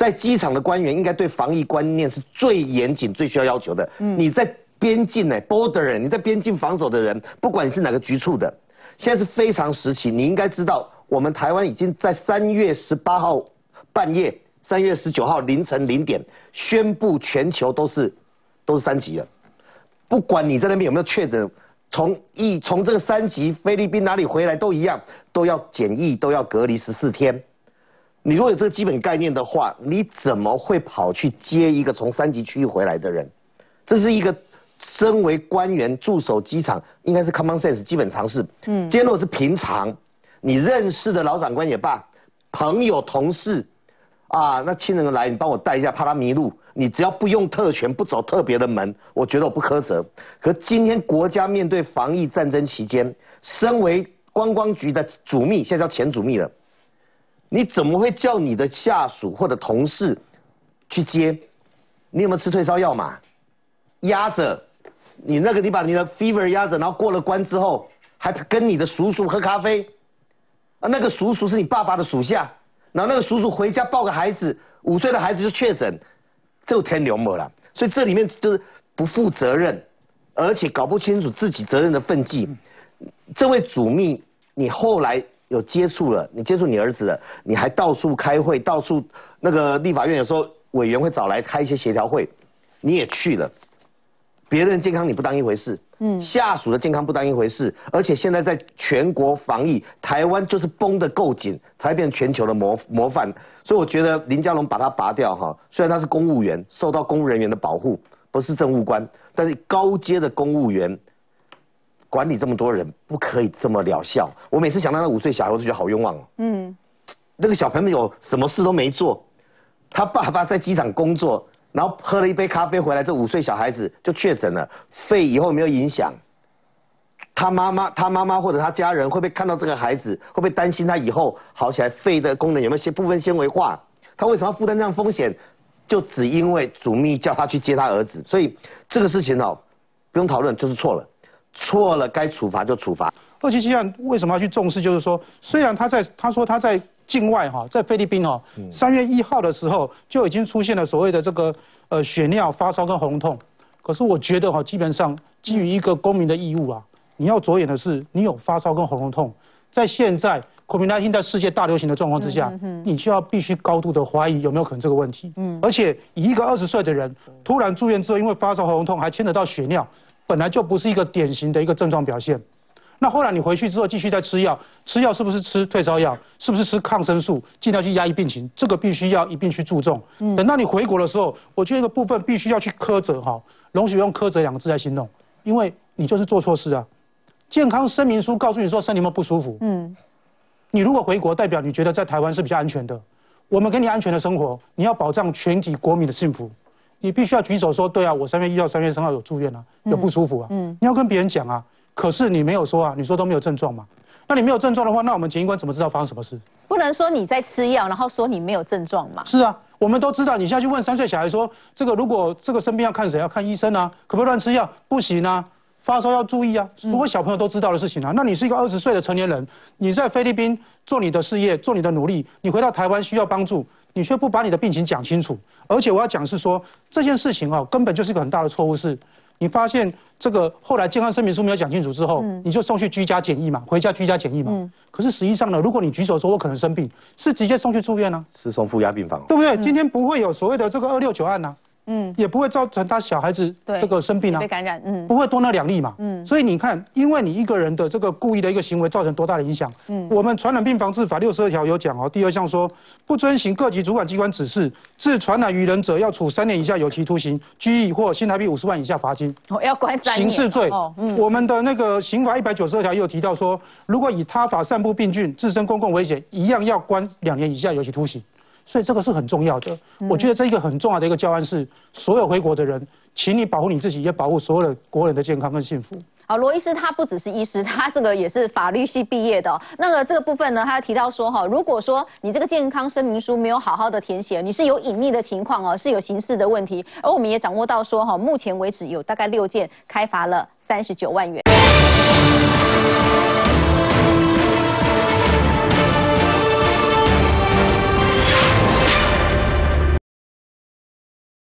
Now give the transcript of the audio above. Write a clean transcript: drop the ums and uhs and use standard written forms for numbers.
在机场的官员应该对防疫观念是最严谨、最需要要求的。你在边境border， 你在边境防守的人，不管你是哪个局处的，现在是非常时期，你应该知道，我们台湾已经在3月18号半夜，3月19号凌晨0点宣布全球都是3级了。不管你在那边有没有确诊，从这个3级菲律宾哪里回来都一样，都要检疫，都要隔离14天。你如果有这个基本概念的话，你怎么会跑去接一个从3级区域回来的人？这是一个身为官员驻守机场，应该是 common sense 基本常识。今天如果是平常，你认识的老长官也罢，朋友同事啊，那亲人来，你帮我带一下，怕他迷路。你只要不用特权，不走特别的门，我觉得我不苛责。可今天国家面对防疫战争期间，身为观光局的主秘，现在叫前主秘了。你怎么会叫你的下属或者同事去接？你有没有吃退烧药嘛？压着，你把你的 fever 压着，然后过了关之后，还跟你的叔叔喝咖啡，啊，那个叔叔是你爸爸的属下，然后那个叔叔回家抱个孩子，5岁的孩子就确诊，这有天流没了。所以这里面就是不负责任，而且搞不清楚自己责任的分际。这位主秘，你后来有接触了，你接触你儿子了，你还到处开会，到处那个立法院有时候委员会找来开一些协调会，你也去了。别人健康你不当一回事，下属的健康不当一回事，而且现在在全国防疫，台湾就是绷得够紧，才变成全球的模范。所以我觉得林佳龙把他拔掉哈，虽然他是公务员，受到公务人员的保护，不是政务官，但是高阶的公务员管理这么多人，不可以这么疗效。我每次想到那5岁小孩，我就觉得好冤枉哦。那个小朋友什么事都没做，他爸爸在机场工作。然后喝了一杯咖啡回来，这5岁小孩子就确诊了，肺以后有没有影响？他妈妈或者他家人会不会看到这个孩子，会不会担心他以后好起来肺的功能有没有些部分纤维化？他为什么要负担这样风险？就只因为主秘叫他去接他儿子，所以这个事情哦，不用讨论，就是错了，错了该处罚就处罚。 277案为什么要去重视？就是说，虽然他说他在境外在菲律宾3月1号的时候就已经出现了所谓的这个血尿、发烧跟喉咙痛，可是我觉得基本上基于一个公民的义务啊，你要着眼的是你有发烧跟喉咙痛，在现在 COVID-19 在世界大流行的状况之下，你就要必须高度的怀疑有没有可能这个问题。而且以一个20岁的人突然住院之后，因为发烧、喉咙痛还牵扯到血尿，本来就不是一个典型的一个症状表现。那后来你回去之后继续再吃药，吃药是不是吃退烧药，是不是吃抗生素，尽量去压抑病情，这个必须要一并去注重。等到你回国的时候，我觉得这个部分必须要去苛责容许用苛责2个字来形容，因为你就是做错事啊。健康声明书告诉你说身体有没有不舒服，你如果回国，代表你觉得在台湾是比较安全的，我们给你安全的生活，你要保障全体国民的幸福，你必须要举手说，对啊，我3月1号、3月3号有住院啊，有不舒服啊，你要跟别人讲啊。可是你没有说啊，你说都没有症状嘛？那你没有症状的话，那我们检疫官怎么知道发生什么事？ 不能说你在吃药，然后说你没有症状嘛？ 是啊，我们都知道，你现在去问3岁小孩说，这个如果这个生病要看谁？要看医生啊，可不可以乱吃药？不行啊，发烧要注意啊，所有小朋友都知道的事情啊。那你是一个20岁的成年人，你在菲律宾做你的事业，做你的努力，你回到台湾需要帮助，你却不把你的病情讲清楚。而且我要讲是说，这件事情根本就是一个很大的错误是。你发现这个后来健康声明书没有讲清楚之后，你就送去居家检疫嘛，回家居家检疫嘛。可是实际上呢，如果你举手说我可能生病，是直接送去住院啊， 是送负压病房， 对不对？今天不会有所谓的这个269案呐。也不会造成他小孩子这个生病啊， 被感染， 不会多那2例嘛，所以你看，因为你一个人的这个故意的一个行为造成多大的影响，我们传染病防治法62条有讲第2项说，不遵行各级主管机关指示，致传染于人者，要处3年以下有期徒刑、拘役或新台币50万以下罚金， 要关3年。 刑事罪，我们的那个刑法192条也有提到说，如果以他法散布病菌，自身公共危险，一样要关2年以下有期徒刑。所以这个是很重要的，我觉得这一个很重要的一个教案是，所有回国的人，请你保护你自己，也保护所有的国人的健康跟幸福。 好，罗医师他不只是医师，他这个也是法律系毕业的。那个这个部分呢，他提到说如果说你这个健康声明书没有好好的填写，你是有隐匿的情况是有刑事的问题。而我们也掌握到说目前为止有大概6件，开罚了39万元。